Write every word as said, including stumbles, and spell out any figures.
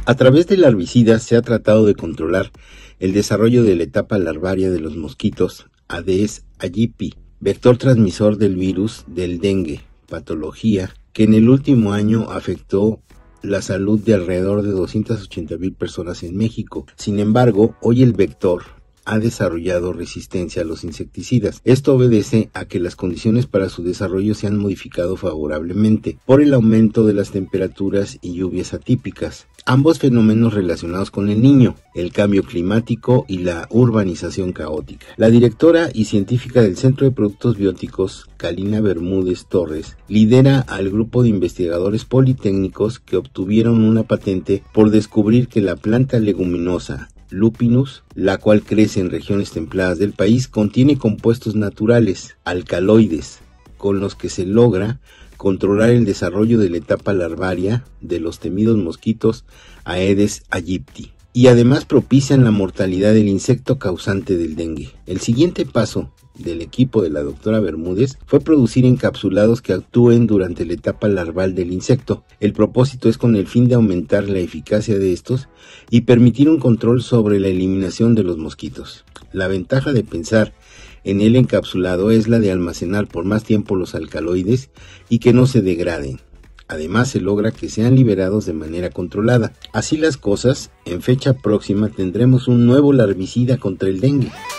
A través del larvicida se ha tratado de controlar el desarrollo de la etapa larvaria de los mosquitos Aedes aegypti, vector transmisor del virus del dengue, patología que en el último año afectó la salud de alrededor de doscientas ochenta mil personas en México. Sin embargo, hoy el vector ha desarrollado resistencia a los insecticidas. Esto obedece a que las condiciones para su desarrollo se han modificado favorablemente por el aumento de las temperaturas y lluvias atípicas, ambos fenómenos relacionados con el Niño, el cambio climático y la urbanización caótica. La directora y científica del Centro de Productos Bióticos, Kalina Bermúdez Torres, lidera al grupo de investigadores politécnicos que obtuvieron una patente por descubrir que la planta leguminosa Lupinus, la cual crece en regiones templadas del país, contiene compuestos naturales, alcaloides, con los que se logra controlar el desarrollo de la etapa larvaria de los temidos mosquitos Aedes aegypti, y además propician la mortalidad del insecto causante del dengue. El siguiente paso del equipo de la doctora Bermúdez fue producir encapsulados que actúen durante la etapa larval del insecto. El propósito es con el fin de aumentar la eficacia de estos y permitir un control sobre la eliminación de los mosquitos. La ventaja de pensar en el encapsulado es la de almacenar por más tiempo los alcaloides y que no se degraden. Además, se logra que sean liberados de manera controlada. Así las cosas, en fecha próxima tendremos un nuevo larvicida contra el dengue.